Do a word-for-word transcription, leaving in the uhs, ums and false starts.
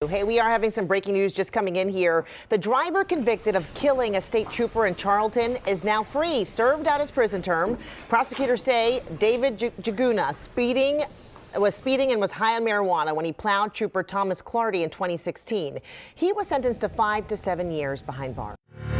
Hey, we are having some breaking news just coming in here. The driver convicted of killing a state trooper in Charlton is now free, served out his prison term. Prosecutors say David Jaguna speeding was speeding and was high on marijuana when he plowed Trooper Thomas Clardy in twenty sixteen. He was sentenced to five to seven years behind bars.